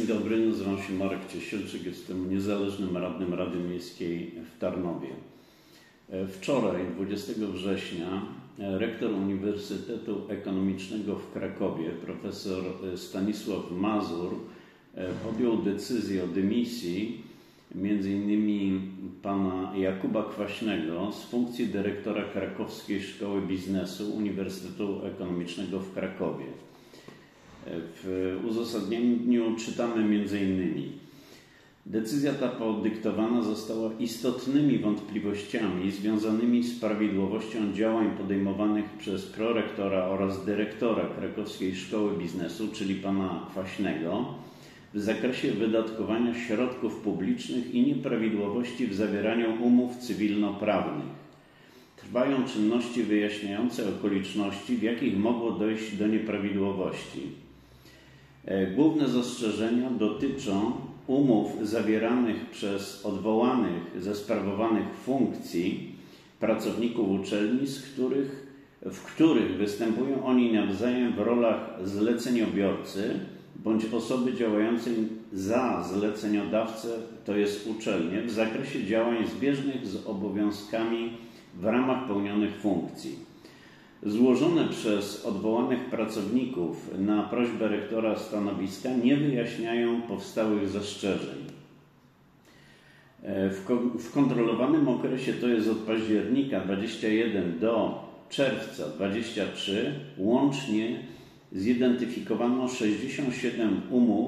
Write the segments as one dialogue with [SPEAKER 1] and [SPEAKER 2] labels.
[SPEAKER 1] Dzień dobry, nazywam się Marek Ciesielczyk, jestem niezależnym radnym Rady Miejskiej w Tarnowie. Wczoraj, 20 września, rektor Uniwersytetu Ekonomicznego w Krakowie, profesor Stanisław Mazur, podjął decyzję o dymisji m.in. pana Jakuba Kwaśnego z funkcji dyrektora Krakowskiej Szkoły Biznesu Uniwersytetu Ekonomicznego w Krakowie. W uzasadnieniu czytamy m.in. Decyzja ta podyktowana została istotnymi wątpliwościami związanymi z prawidłowością działań podejmowanych przez prorektora oraz dyrektora Krakowskiej Szkoły Biznesu, czyli pana Kwaśnego, w zakresie wydatkowania środków publicznych i nieprawidłowości w zawieraniu umów cywilnoprawnych. Trwają czynności wyjaśniające okoliczności, w jakich mogło dojść do nieprawidłowości. Główne zastrzeżenia dotyczą umów zawieranych przez odwołanych ze sprawowanych funkcji pracowników uczelni, w których występują oni nawzajem w rolach zleceniobiorcy bądź osoby działającej za zleceniodawcę, to jest uczelnię, w zakresie działań zbieżnych z obowiązkami w ramach pełnionych funkcji. Złożone przez odwołanych pracowników na prośbę rektora stanowiska nie wyjaśniają powstałych zastrzeżeń. W kontrolowanym okresie, to jest od października 2021 do czerwca 2023, łącznie zidentyfikowano 67 umów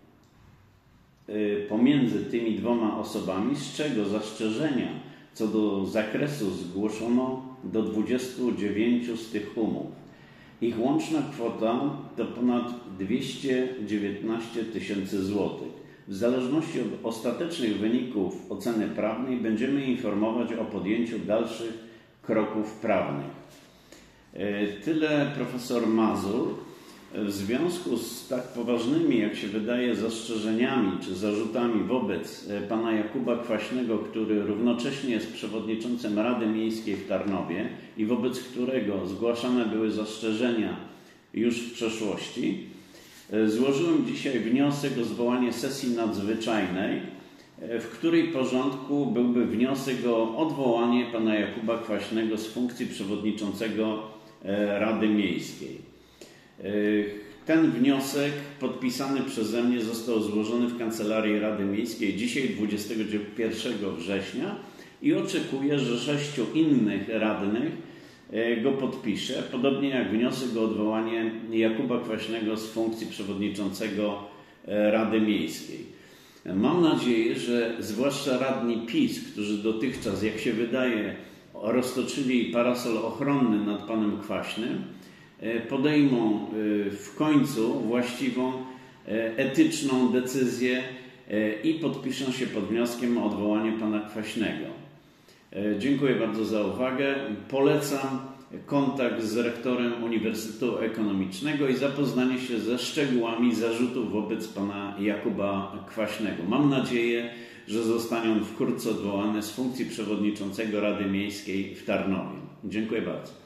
[SPEAKER 1] pomiędzy tymi dwoma osobami, z czego zastrzeżenia co do zakresu zgłoszono do 29 z tych umów. Ich łączna kwota to ponad 219 tysięcy złotych. W zależności od ostatecznych wyników oceny prawnej będziemy informować o podjęciu dalszych kroków prawnych. Tyle profesor Mazur. W związku z tak poważnymi, jak się wydaje, zastrzeżeniami czy zarzutami wobec pana Jakuba Kwaśnego, który równocześnie jest przewodniczącym Rady Miejskiej w Tarnowie i wobec którego zgłaszane były zastrzeżenia już w przeszłości, złożyłem dzisiaj wniosek o zwołanie sesji nadzwyczajnej, w której porządku byłby wniosek o odwołanie pana Jakuba Kwaśnego z funkcji przewodniczącego Rady Miejskiej. Ten wniosek podpisany przeze mnie został złożony w Kancelarii Rady Miejskiej dzisiaj 21 września i oczekuję, że 6 innych radnych go podpisze, podobnie jak wniosek o odwołanie Jakuba Kwaśnego z funkcji przewodniczącego Rady Miejskiej. Mam nadzieję, że zwłaszcza radni PiS, którzy dotychczas, jak się wydaje, roztoczyli parasol ochronny nad panem Kwaśnym, podejmą w końcu właściwą, etyczną decyzję i podpiszą się pod wnioskiem o odwołanie pana Kwaśnego. Dziękuję bardzo za uwagę. Polecam kontakt z rektorem Uniwersytetu Ekonomicznego i zapoznanie się ze szczegółami zarzutów wobec pana Jakuba Kwaśnego. Mam nadzieję, że zostanie on wkrótce odwołany z funkcji przewodniczącego Rady Miejskiej w Tarnowie. Dziękuję bardzo.